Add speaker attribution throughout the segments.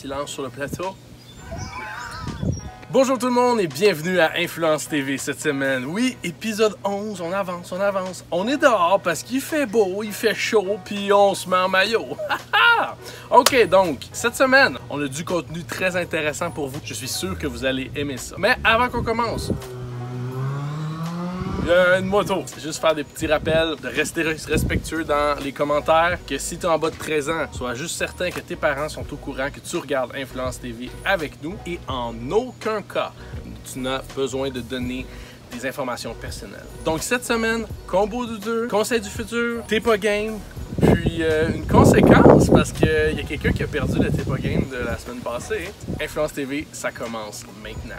Speaker 1: silence sur le plateau. Bonjour tout le monde et bienvenue à Influence TV cette semaine. Oui, épisode 11, on avance, on avance. On est dehors parce qu'il fait beau, il fait chaud, puis on se met en maillot. Ok, donc, cette semaine, on a du contenu très intéressant pour vous. Je suis sûr que vous allez aimer ça. Mais avant qu'on commence, il y a une moto. C'est juste faire des petits rappels, de rester respectueux dans les commentaires, que si tu es en bas de 13 ans, sois juste certain que tes parents sont au courant que tu regardes Influence TV avec nous et en aucun cas, tu n'as besoin de donner des informations personnelles. Donc cette semaine, combo douteux, conseil du futur, t'es pas game, puis une conséquence parce qu'il y a quelqu'un qui a perdu le t'es pas game de la semaine passée. Influence TV, ça commence maintenant.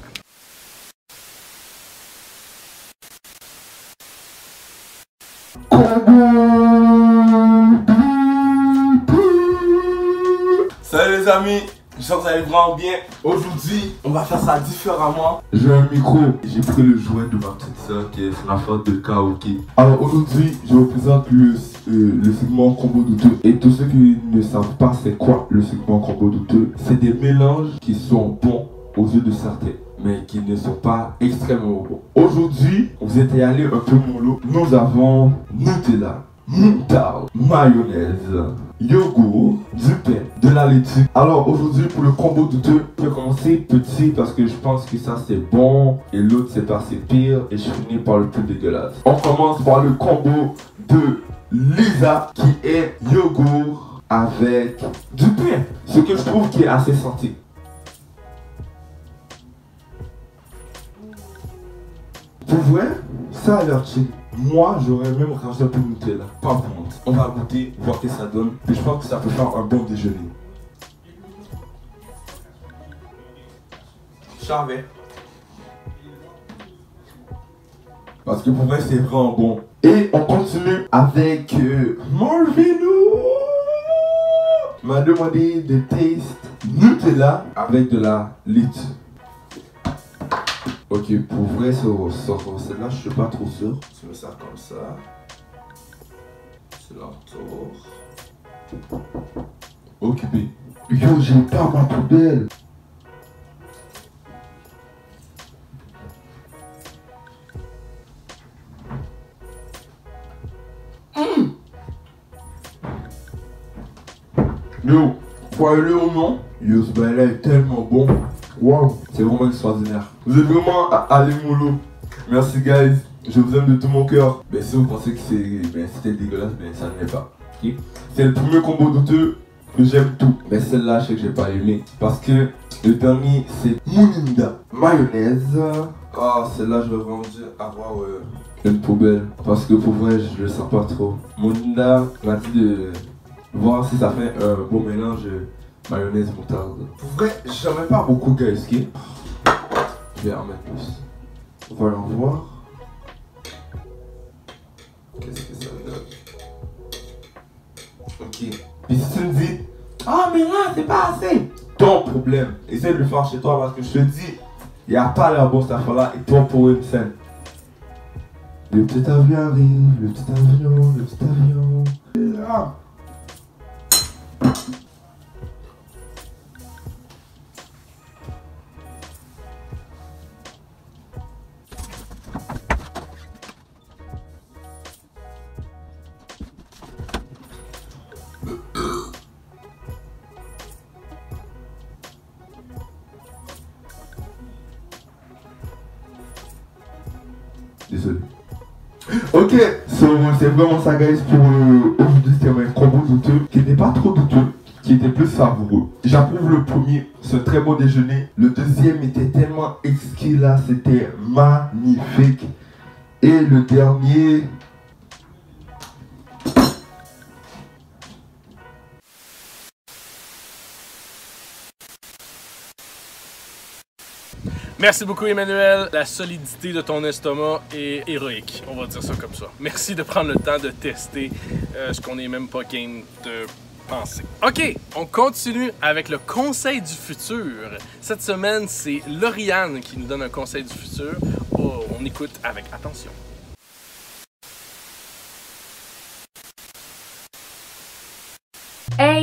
Speaker 2: Salut les amis, j'espère que vous allez vraiment bien. Aujourd'hui, on va faire ça différemment.
Speaker 3: J'ai un micro, j'ai pris le joint de ma petite soeur qui est une affaire de karaoké. Alors aujourd'hui, je vous présente le segment combo douteux. Et tous ceux qui ne savent pas c'est quoi le segment combo douteux, c'est des mélanges qui sont bons aux yeux de certains, mais qui ne sont pas extrêmement bons. Aujourd'hui, vous êtes allé un peu mollo. Nous avons Nutella, moutarde, mayonnaise, yogourt, du pain, de la laitue. Alors aujourd'hui pour le combo douteux, je vais commencer petit parce que je pense que ça c'est bon et l'autre c'est pas c'est pire et je finis par le plus dégueulasse. On commence par le combo de Lisa qui est yogourt avec du pain. Ce que je trouve qui est assez santé. Pour vrai, ça a l'air chill. Moi, j'aurais même rajouté un peu de Nutella. Pas honte. On va goûter, voir ce que ça donne. Et je pense que ça peut faire un bon déjeuner.
Speaker 2: Charvet.
Speaker 3: Parce que pour vrai, c'est vraiment bon. Et on continue avec Marvino. M'a demandé de taste Nutella avec de la laitue. Ok, pour vrai, celle-là, je suis pas trop sûr.
Speaker 2: Je mets ça comme ça. C'est l'entour.
Speaker 3: Occupé. Yo, j'ai pas ma poubelle. Yo, croyez-le ou non, yo, ce bail-là est tellement bon. Wow, c'est vraiment extraordinaire. Vous êtes vraiment allé mollo. Merci guys, je vous aime de tout mon cœur. Mais si vous pensez que c'était dégueulasse, mais ça ne l'est pas. Okay? C'est le premier combo douteux que j'aime tout. Mais celle-là, je sais que j'ai pas aimé. Parce que le dernier, c'est Mouninda. Mayonnaise. Ah, celle-là, je vais vraiment avoir une poubelle. Parce que pour vrai, je le sens pas trop. Mouninda m'a dit de voir si ça fait un bon mélange. Mayonnaise, moutarde. Pour vrai, j'en mets pas beaucoup, guys, ok? Je vais en mettre plus. Voyons voir. Qu'est-ce que ça donne? Ok. Puis si tu me dis, ah, mais là, c'est pas assez. Ton problème. Essaye de le faire chez toi parce que je te dis, il n'y a pas l'air bon cette affaire-là et toi pour une scène. Le petit avion arrive, le petit avion, le petit avion. Ah. Désolé. Ok, c'est vraiment ça guys pour aujourd'hui c'était un combo douteux qui n'était pas trop douteux, qui était plus savoureux. J'approuve le premier, ce très bon déjeuner. Le deuxième était tellement exquis là, c'était magnifique. Et le dernier...
Speaker 1: Merci beaucoup Emmanuel, la solidité de ton estomac est héroïque, on va dire ça comme ça. Merci de prendre le temps de tester ce qu'on n'est même pas game de penser. Ok, on continue avec le conseil du futur. Cette semaine, c'est Lauriane qui nous donne un conseil du futur. Oh, on écoute avec attention.
Speaker 4: Hey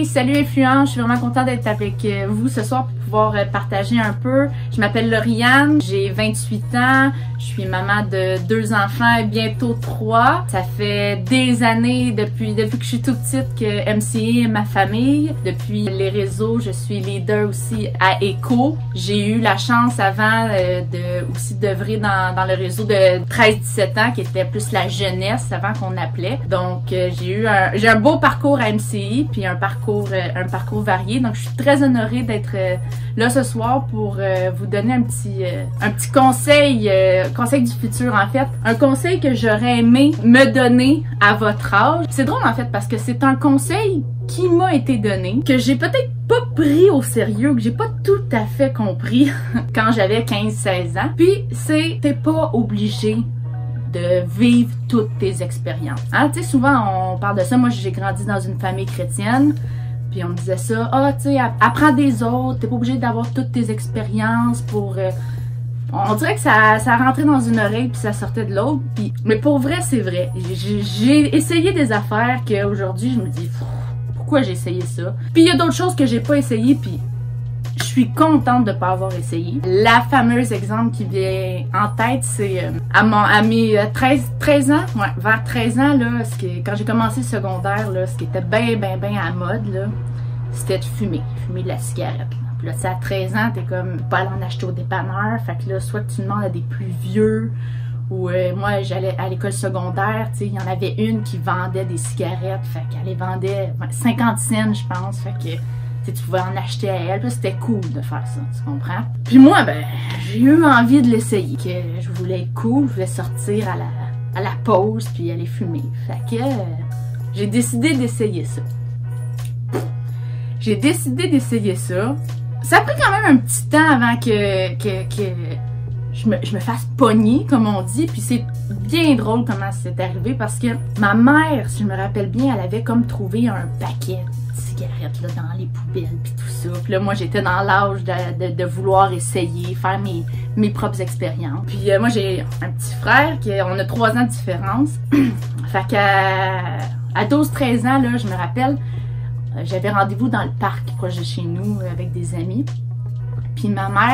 Speaker 4: Hey, salut influents, je suis vraiment contente d'être avec vous ce soir pour pouvoir partager un peu. Je m'appelle Lauriane, j'ai 28 ans, je suis maman de 2 enfants et bientôt 3. Ça fait des années depuis que je suis toute petite que MCA est ma famille. Depuis les réseaux, je suis leader aussi à ECHO. J'ai eu la chance avant aussi d'œuvrer dans le réseau de 13-17 ans qui était plus la jeunesse avant qu'on appelait. Donc j'ai un beau parcours à MCI puis un parcours varié. Donc je suis très honorée d'être là ce soir pour vous donner un petit conseil du futur en fait. Un conseil que j'aurais aimé me donner à votre âge. C'est drôle en fait parce que c'est un conseil qui m'a été donné, que j'ai peut-être pas pris au sérieux, que j'ai pas tout à fait compris quand j'avais 15-16 ans. Puis t'es pas obligé de vivre toutes tes expériences. Hein? Tu sais, souvent on parle de ça. Moi, j'ai grandi dans une famille chrétienne. Puis on me disait ça, tu sais, apprends des autres, t'es pas obligé d'avoir toutes tes expériences pour... On dirait que ça rentrait dans une oreille puis ça sortait de l'autre. Mais pour vrai, c'est vrai. J'ai essayé des affaires qu'aujourd'hui, je me dis, pourquoi j'ai essayé ça? Puis il y a d'autres choses que j'ai pas essayé puis je suis contente de pas avoir essayé. La fameuse exemple qui vient en tête, c'est à mes 13 ans, ouais, vers 13 ans, là, quand j'ai commencé le secondaire, là, ce qui était bien à la mode, là, c'était de fumer de la cigarette. Là. Puis là, tu sais, à 13 ans, t'es comme pas aller en acheter au dépanneur, fait que là, soit que tu demandes à des plus vieux, ou moi, j'allais à l'école secondaire, tu sais, il y en avait une qui vendait des cigarettes, fait qu'elle les vendait 50 cents, je pense, fait que tu pouvais en acheter à elle, puis c'était cool de faire ça, tu comprends? Puis moi, j'ai eu envie de l'essayer, que je voulais être cool, je voulais sortir à la pause, puis aller fumer. Fait que j'ai décidé d'essayer ça. Ça a pris quand même un petit temps avant que je me fasse pogner, comme on dit, puis c'est bien drôle comment c'est arrivé, parce que ma mère, si je me rappelle bien, elle avait comme trouvé un paquet cigarettes là, dans les poubelles puis tout ça. Puis là, moi, j'étais dans l'âge de vouloir essayer, faire mes propres expériences. Puis moi, j'ai un petit frère, on a 3 ans de différence. Fait qu'à 12-13 ans, là, je me rappelle, j'avais rendez-vous dans le parc proche de chez nous avec des amis. Puis ma mère,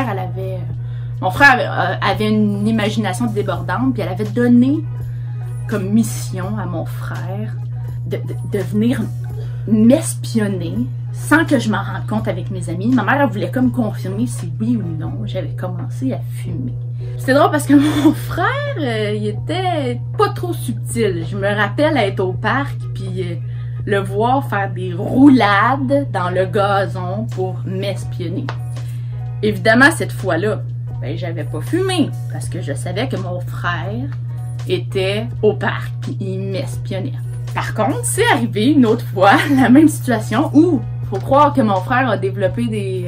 Speaker 4: mon frère avait une imagination débordante, puis elle avait donné comme mission à mon frère de venir m'espionner sans que je m'en rende compte avec mes amis. Ma mère, elle voulait comme confirmer si oui ou non j'avais commencé à fumer. C'est drôle parce que mon frère, il était pas trop subtil. Je me rappelle être au parc puis le voir faire des roulades dans le gazon pour m'espionner. Évidemment, cette fois-là, j'avais pas fumé parce que je savais que mon frère était au parc puis il m'espionnait. Par contre, c'est arrivé une autre fois, la même situation où faut croire que mon frère a développé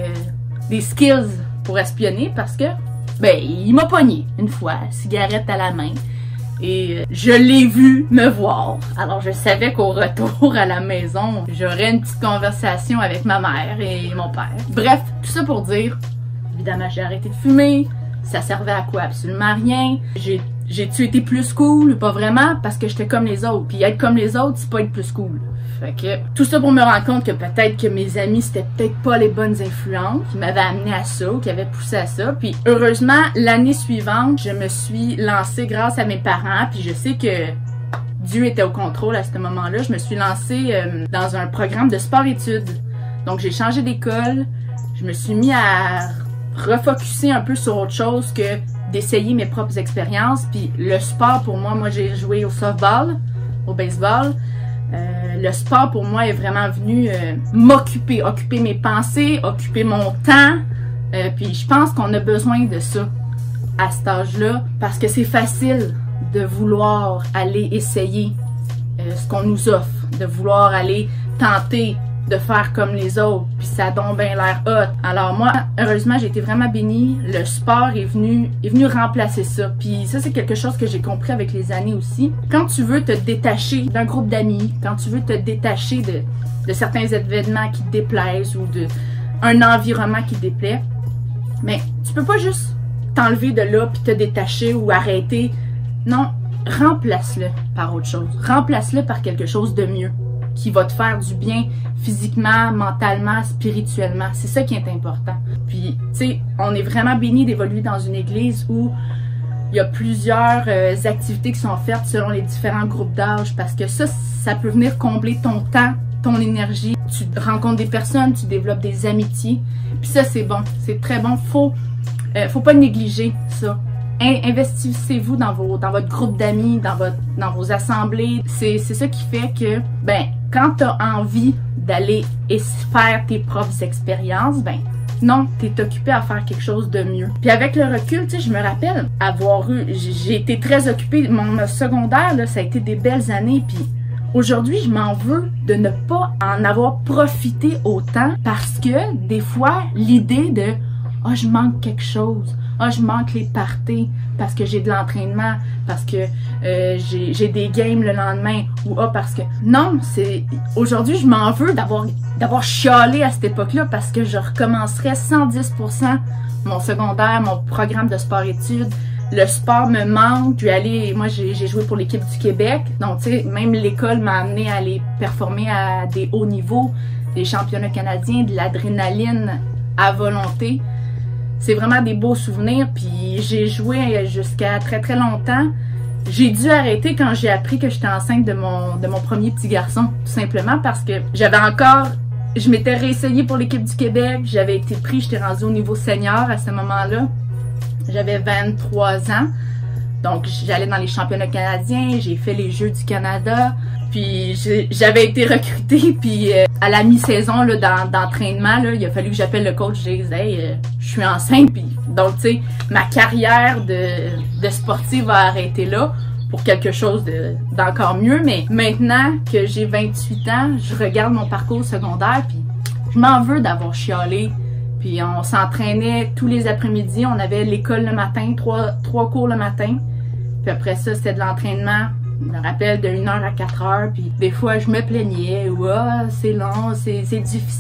Speaker 4: des skills pour espionner parce que, il m'a pogné une fois, cigarette à la main, et je l'ai vu me voir. Alors je savais qu'au retour à la maison, j'aurais une petite conversation avec ma mère et mon père. Bref, tout ça pour dire, évidemment, j'ai arrêté de fumer, ça servait à quoi? Absolument rien. J'ai-tu été plus cool? Pas vraiment, parce que j'étais comme les autres. Puis être comme les autres, c'est pas être plus cool. Fait que tout ça pour me rendre compte que peut-être que mes amis, c'était peut-être pas les bonnes influences qui m'avaient amené à ça, ou qui avaient poussé à ça. Puis heureusement, l'année suivante, je me suis lancée grâce à mes parents. Puis je sais que Dieu était au contrôle à ce moment-là. Je me suis lancée dans un programme de sport-études. Donc j'ai changé d'école. Je me suis mis à refocuser un peu sur autre chose que d'essayer mes propres expériences. Puis le sport, pour moi, j'ai joué au softball, au baseball. Le sport, pour moi, est vraiment venu occuper mes pensées, occuper mon temps. Puis je pense qu'on a besoin de ça à cet âge-là, parce que c'est facile de vouloir aller essayer ce qu'on nous offre, de vouloir aller tenter de faire comme les autres, puis ça donne bien l'air hot. Alors moi, heureusement, j'ai été vraiment bénie. Le sport est venu remplacer ça. Puis ça, c'est quelque chose que j'ai compris avec les années aussi. Quand tu veux te détacher d'un groupe d'amis, quand tu veux te détacher de certains événements qui te déplaisent ou d'un environnement qui te déplaît, mais tu peux pas juste t'enlever de là puis te détacher ou arrêter. Non, remplace-le par autre chose. Remplace-le par quelque chose de mieux. qui va te faire du bien physiquement, mentalement, spirituellement. C'est ça qui est important. Puis, tu sais, on est vraiment béni d'évoluer dans une église où il y a plusieurs activités qui sont faites selon les différents groupes d'âge parce que ça peut venir combler ton temps, ton énergie. Tu rencontres des personnes, tu développes des amitiés. Puis ça, c'est bon. C'est très bon. Faut pas négliger ça. Investissez-vous dans votre groupe d'amis, dans vos assemblées. C'est ça qui fait que, ben, quand tu as envie d'aller faire tes propres expériences, ben, non, t'es occupé à faire quelque chose de mieux. Puis avec le recul, tu sais, je me rappelle j'ai été très occupée. Mon secondaire, là, ça a été des belles années. Puis aujourd'hui, je m'en veux de ne pas en avoir profité autant parce que des fois, l'idée de « Ah, je manque quelque chose. Ah, je manque les parties parce que j'ai de l'entraînement, parce que j'ai des games le lendemain. » ou « Ah, parce que... » Non, aujourd'hui, je m'en veux d'avoir chialé à cette époque-là parce que je recommencerais 110% mon secondaire, mon programme de sport-études. Le sport me manque. Moi, j'ai joué pour l'équipe du Québec. Donc, tu sais, même l'école m'a amené à aller performer à des hauts niveaux, des championnats canadiens, de l'adrénaline à volonté. C'est vraiment des beaux souvenirs. Puis, j'ai joué jusqu'à très, très longtemps. J'ai dû arrêter quand j'ai appris que j'étais enceinte de mon premier petit garçon. Tout simplement parce que je m'étais réessayée pour l'équipe du Québec. J'avais été pris, j'étais rendue au niveau senior à ce moment-là. J'avais 23 ans, donc j'allais dans les championnats canadiens, j'ai fait les Jeux du Canada, puis j'avais été recrutée, puis à la mi-saison d'entraînement, il a fallu que j'appelle le coach, je disais hey, je suis enceinte, puis donc tu sais, ma carrière de sportive a arrêté là pour quelque chose d'encore mieux, mais maintenant que j'ai 28 ans, je regarde mon parcours secondaire, puis je m'en veux d'avoir chialé. Puis on s'entraînait tous les après-midi. On avait l'école le matin, trois cours le matin. Puis après ça, c'était de l'entraînement, je me rappelle, de 1h à 4h. Puis des fois, je me plaignais. « c'est long, c'est difficile. »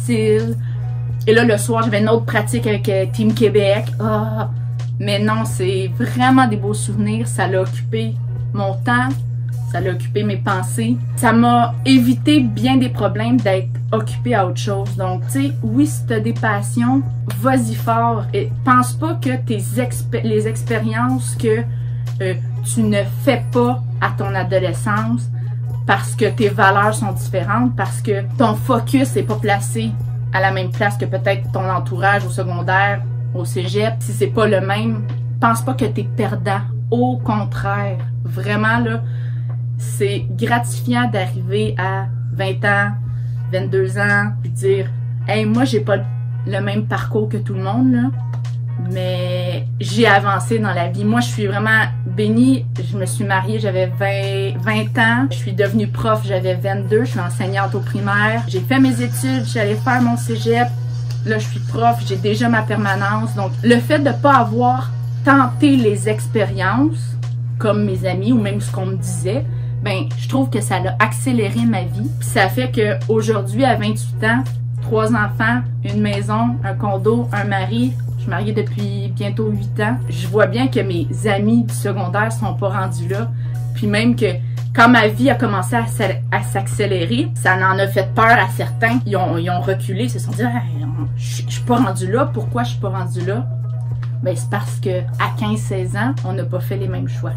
Speaker 4: Et là, le soir, j'avais une autre pratique avec Team Québec. Mais non, c'est vraiment des beaux souvenirs. Ça l'a occupé mon temps. Ça l'a occupé mes pensées. Ça m'a évité bien des problèmes d'être occupée à autre chose. Donc, tu sais, oui, si tu as des passions, vas-y fort. Et pense pas que les expériences que tu ne fais pas à ton adolescence parce que tes valeurs sont différentes, parce que ton focus n'est pas placé à la même place que peut-être ton entourage au secondaire, au cégep. Si c'est pas le même, pense pas que tu es perdant. Au contraire, vraiment, là, c'est gratifiant d'arriver à 20 ans, 22 ans, puis dire « Hey, moi, j'ai pas le même parcours que tout le monde, là, mais j'ai avancé dans la vie. » Moi, je suis vraiment bénie. Je me suis mariée, j'avais 20 ans. Je suis devenue prof, j'avais 22. Je suis enseignante au primaire. J'ai fait mes études, j'allais faire mon cégep. Là, je suis prof, j'ai déjà ma permanence. Donc, le fait de pas avoir tenté les expériences, comme mes amis ou même ce qu'on me disait, ben, je trouve que ça a accéléré ma vie. Puis ça fait qu'aujourd'hui, à 28 ans, 3 enfants, une maison, un condo, un mari. Je suis mariée depuis bientôt 8 ans. Je vois bien que mes amis du secondaire sont pas rendus là. Puis même que quand ma vie a commencé à s'accélérer, ça en a fait peur à certains. Ils ont reculé, ils se sont dit hey, je suis pas rendue là. Pourquoi je suis pas rendue là? Ben, c'est parce que à 15-16 ans, on n'a pas fait les mêmes choix.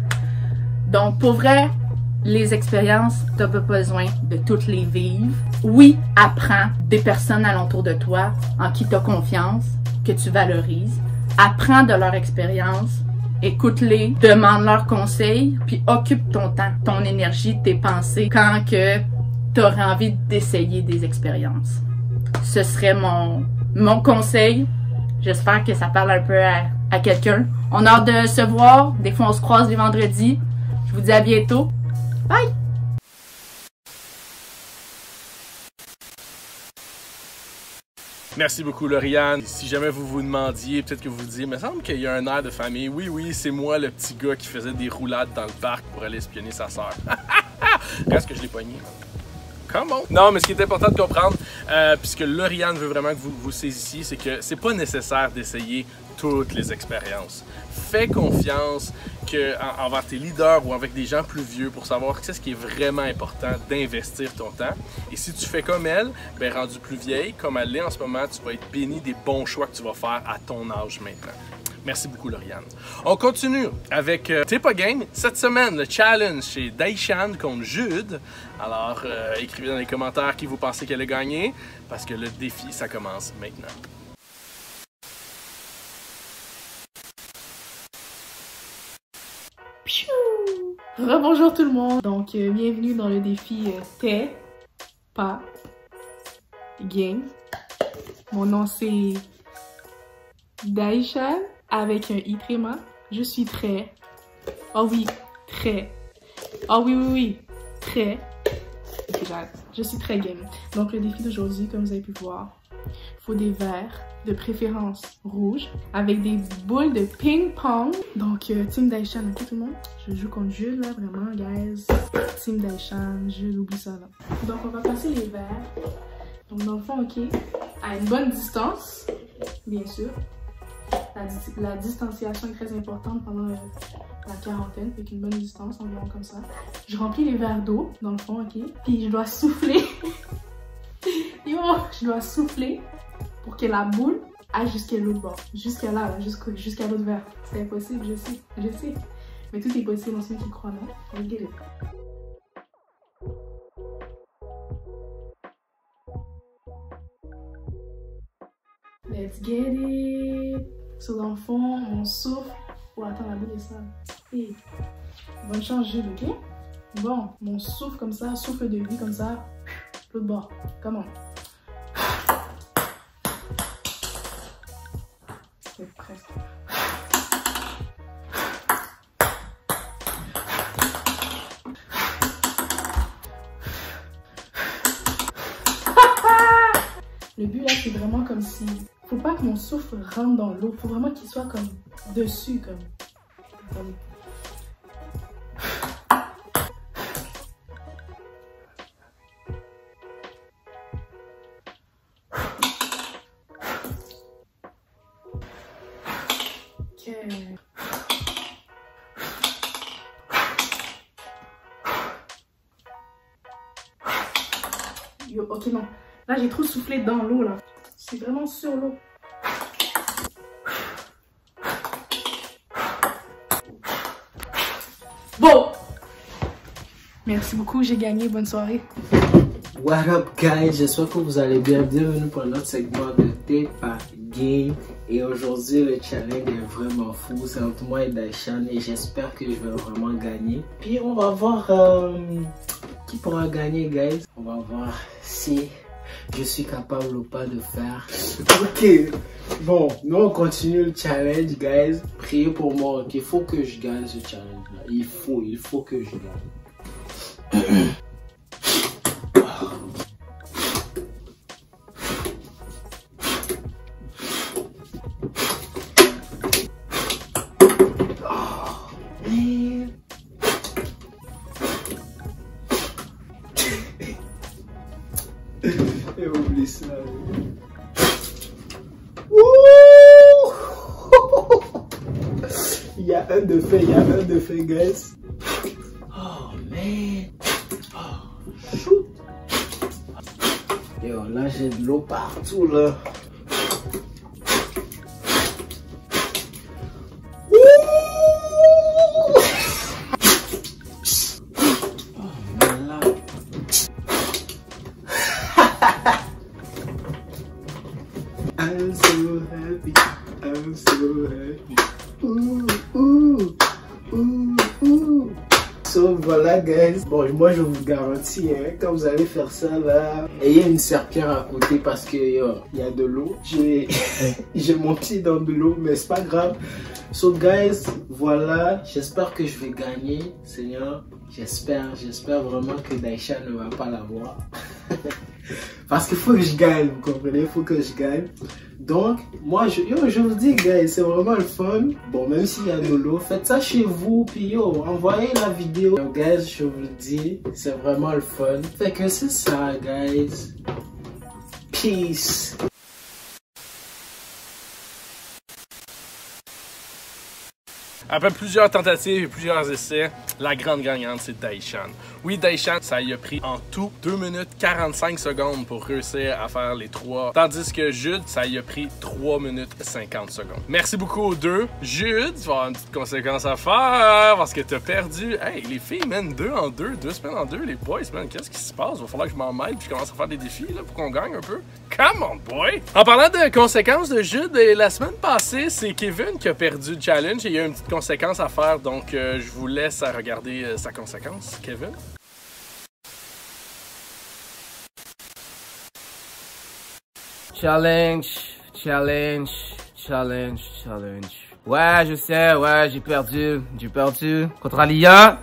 Speaker 4: Donc, pour vrai, les expériences, t'as pas besoin de toutes les vivre. Oui, apprends des personnes alentour de toi en qui t'as confiance, que tu valorises. Apprends de leur expérience, écoute-les, demande leurs conseils, puis occupe ton temps, ton énergie, tes pensées quand que t'aurais envie d'essayer des expériences. Ce serait mon conseil. J'espère que ça parle un peu à quelqu'un. On a hâte de se voir. Des fois, on se croise les vendredis. Je vous dis à bientôt. Bye!
Speaker 1: Merci beaucoup, Lauriane. Si jamais vous vous demandiez, peut-être que vous vous disiez, il me semble qu'il y a un air de famille. Oui, c'est moi, le petit gars qui faisait des roulades dans le parc pour aller espionner sa sœur. Reste que je l'ai pogné. come on! Non, mais ce qui est important de comprendre, puisque Lauriane veut vraiment que vous vous saisissiez, c'est que c'est pas nécessaire d'essayer toutes les expériences. Fais confiance envers tes leaders ou avec des gens plus vieux pour savoir que c'est ce qui est vraiment important d'investir ton temps. Et si tu fais comme elle, ben rendue plus vieille, comme elle l'est en ce moment, tu vas être béni des bons choix que tu vas faire à ton âge maintenant. Merci beaucoup, Lauriane. On continue avec T'es pas game. Cette semaine, le challenge chez Daishan contre Jude. Alors, écrivez dans les commentaires qui vous pensez qu'elle a gagné, parce que le défi, ça commence maintenant.
Speaker 5: Rebonjour tout le monde. Donc, bienvenue dans le défi T'es pas game. Mon nom c'est Daishan avec un I tréma. Je suis très. Oh oui, très. Oh oui, très. Ok, j'arrête. Je suis très game. Donc, le défi d'aujourd'hui, comme vous avez pu voir, il faut des verres, de préférence rouge, avec des boules de ping-pong. Donc, Team Daishan, ok tout le monde? Je joue contre Jude, là, vraiment, guys. Team Daishan, Jude, oublie ça, là. Donc, on va passer les verres. Donc, dans le fond, ok, à une bonne distance, bien sûr. La distanciation est très importante pendant la quarantaine, avec une bonne distance, environ comme ça. Je remplis les verres d'eau, dans le fond, ok? Puis, je dois souffler. Yo, je dois souffler pour que la boule aille jusqu'à l'autre bord. Jusqu'à là, jusqu'à l'autre verre. C'est impossible, je sais. Mais tout est possible en celui qui croit, non? Let's get it. Let's get it. So, dans le fond, on souffle. Oh, attends, la boule est sale. Hey. Bonne chance, Jude, ok? Bon, on souffle comme ça, souffle de vie comme ça. L'autre bord. Come on. C'est presque. Le but là, c'est vraiment comme si... Faut pas que mon souffle rentre dans l'eau. Faut vraiment qu'il soit comme dessus, comme... Attendez. Yo, ok, non. Là, j'ai trop soufflé dans l'eau, là. C'est vraiment sur l'eau. Bon! Merci beaucoup, j'ai gagné. Bonne soirée.
Speaker 6: What up, guys? J'espère que vous allez bien. Bienvenue pour notre segment de T'es pas game. Et aujourd'hui, le challenge est vraiment fou. C'est entre moi et Daishan. Et j'espère que je vais vraiment gagner. Puis, on va voir qui pourra gagner, guys. On va voir si je suis capable ou pas de faire. Ok. Bon, nous, on continue le challenge, guys. Priez pour moi. Ok, il faut que je gagne ce challenge-là. Il faut que je gagne. Et oublie ça. Il y a un de fait, guys. Oh man. Oh shoot. Yo, là j'ai de l'eau partout là. I'm so happy, I'm so happy. Ooh, ooh, ooh, ooh. So voilà, guys. Bon, moi je vous garantis, hein, quand vous allez faire ça là, ayez une serpillère à côté parce que y a de l'eau. J'ai mon pied dans de l'eau, mais c'est pas grave. So guys, voilà, j'espère que je vais gagner, Seigneur. J'espère vraiment que Daishan ne va pas l'avoir. Parce qu'il faut que je gagne, vous comprenez? Il faut que je gagne. Donc, moi, je vous dis, guys, c'est vraiment le fun. Bon, même s'il y a Lolo, faites ça chez vous, puis yo, envoyez la vidéo. Donc, guys, je vous le dis, c'est vraiment le fun. Fait que c'est ça, guys. Peace.
Speaker 1: Après plusieurs tentatives et plusieurs essais, la grande gagnante, c'est Daishan. Oui, Daishan, ça y a pris en tout 2 minutes 45 secondes pour réussir à faire les 3. Tandis que Jude, ça y a pris 3 minutes 50 secondes. Merci beaucoup aux deux. Jude, tu vas avoir une petite conséquence à faire parce que t'as perdu. Hey, les filles, man, 2 en 2, 2 semaines en 2, les boys, man, qu'est-ce qui se passe? Il va falloir que je m'en mêle puis je commence à faire des défis là, pour qu'on gagne un peu. Come on, boy! En parlant de conséquences de Jude, la semaine passée, c'est Kevin qui a perdu le challenge et il y a une petite conséquence à faire, donc je vous laisse à regarder sa conséquence, Kevin.
Speaker 7: Challenge, challenge, challenge, challenge. Ouais, je sais, ouais, j'ai perdu contre Alia.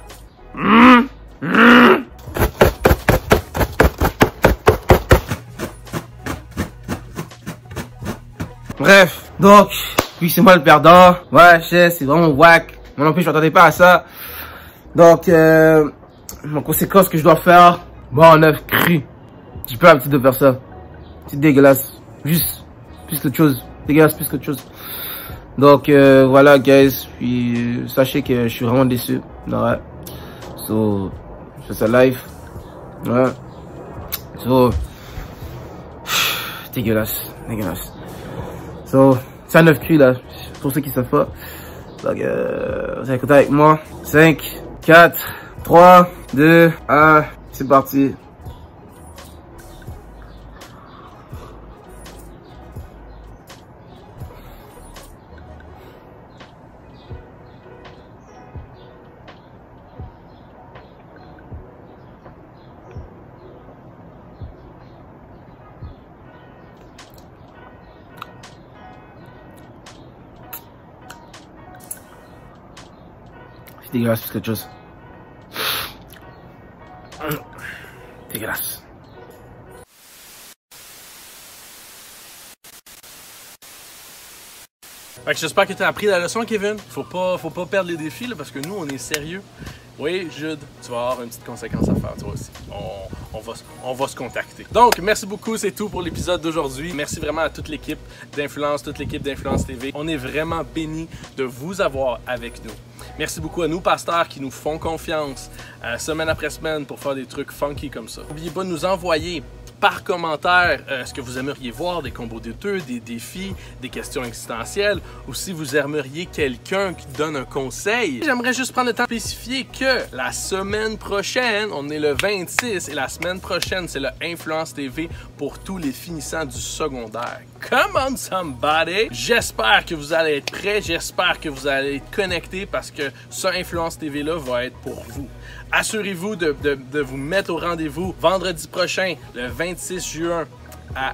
Speaker 7: Bref, donc, puis c'est moi le perdant. Ouais, je sais, c'est vraiment whack. Moi non plus, je m'attendais pas à ça. Donc, mon conséquence que je dois faire, bon, en œuf cru. J'ai pas l'habitude de faire ça. C'est dégueulasse. Juste, plus qu'autre chose. Dégueulasse, plus qu'autre chose. Donc, voilà, guys. Puis, sachez que je suis vraiment déçu. Ouais. So, je fais ça live. Ouais. So, dégueulasse. Dégueulasse. So, c'est un œuf cru, là. Pour ceux qui savent pas. Donc, vous allez compter avec moi. 5, 4, 3, 2, 1. C'est parti. C'est dégueulasse plus qu'autre chose. Dégueulasse.
Speaker 1: Fait que j'espère que tu as appris la leçon, Kevin. Faut pas perdre les défis là, parce que nous, on est sérieux. Oui, Jude, tu vas avoir une petite conséquence à faire, toi aussi. On va se contacter. Donc, merci beaucoup, c'est tout pour l'épisode d'aujourd'hui. Merci vraiment à toute l'équipe d'Influence, toute l'équipe d'Influence TV. On est vraiment bénis de vous avoir avec nous. Merci beaucoup à nous, pasteurs, qui nous font confiance semaine après semaine pour faire des trucs funky comme ça. N'oubliez pas de nous envoyer par commentaire ce que vous aimeriez voir, des combos de deux, des défis, des questions existentielles, ou si vous aimeriez quelqu'un qui donne un conseil. J'aimerais juste prendre le temps de spécifier que la semaine prochaine, on est le 26, et la semaine prochaine, c'est le Influence TV pour tous les finissants du secondaire. Come on somebody! J'espère que vous allez être prêts, j'espère que vous allez être connectés parce que ce Influence TV là va être pour vous. Assurez-vous de vous mettre au rendez-vous vendredi prochain, le 26 juin à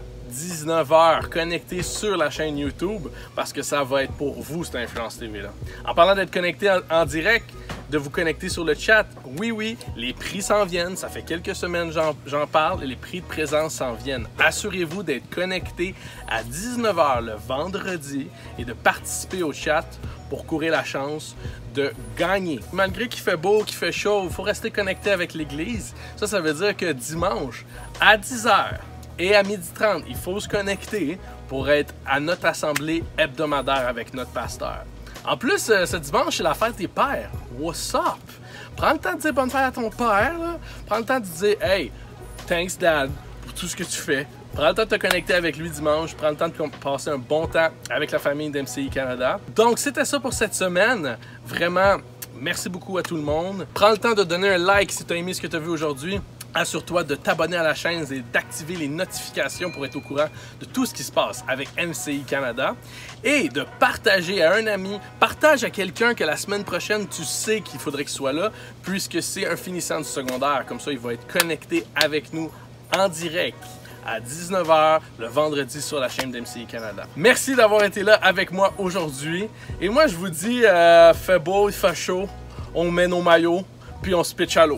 Speaker 1: 19h, connecté sur la chaîne YouTube parce que ça va être pour vous, cette Influence TV là. En parlant d'être connecté en direct, de vous connecter sur le chat, oui, les prix s'en viennent, ça fait quelques semaines j'en parle et les prix de présence s'en viennent. Assurez-vous d'être connecté à 19h le vendredi et de participer au chat pour courir la chance de gagner. Malgré qu'il fait beau, qu'il fait chaud, il faut rester connecté avec l'église. Ça veut dire que dimanche à 10h et à 12h30, il faut se connecter pour être à notre assemblée hebdomadaire avec notre pasteur. En plus, ce dimanche, c'est la fête des pères. What's up? Prends le temps de dire bonne fête à ton père. Là. Prends le temps de dire « Hey, thanks dad pour tout ce que tu fais. » Prends le temps de te connecter avec lui dimanche. Prends le temps de passer un bon temps avec la famille d'MCI Canada. Donc, c'était ça pour cette semaine. Vraiment, merci beaucoup à tout le monde. Prends le temps de donner un like si tu as aimé ce que tu as vu aujourd'hui. Assure-toi de t'abonner à la chaîne et d'activer les notifications pour être au courant de tout ce qui se passe avec MCI Canada et de partager à un ami, partage à quelqu'un que la semaine prochaine tu sais qu'il faudrait qu'il soit là puisque c'est un finissant du secondaire. Comme ça, il va être connecté avec nous en direct à 19h le vendredi sur la chaîne d'MCI Canada. Merci d'avoir été là avec moi aujourd'hui et moi je vous dis, fait beau, il fait chaud, on met nos maillots puis on se pitch à l'eau.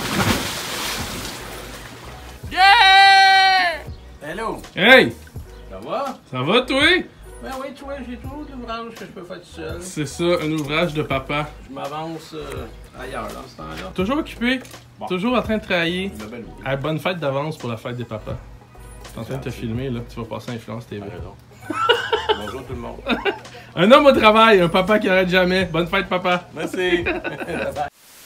Speaker 8: Hello!
Speaker 1: Hey!
Speaker 8: Ça Ça va?
Speaker 1: Ça va, toi?
Speaker 8: Ben oui, tu vois, j'ai tout l'ouvrage que je peux faire tout seul.
Speaker 1: C'est ça, un ouvrage de papa.
Speaker 8: Je m'avance ailleurs dans ce temps-là.
Speaker 1: Toujours occupé,
Speaker 8: Bon.
Speaker 1: toujours en train de travailler.
Speaker 8: Ben, ben, oui.
Speaker 1: Ah, bonne fête d'avance pour la fête des papas. Je suis en train de te filmer, là. Tu vas passer à Influence TV.
Speaker 8: T'as raison. Bonjour tout le monde.
Speaker 1: Un homme au travail, un papa qui arrête jamais. Bonne fête, papa.
Speaker 8: Merci. Bye bye.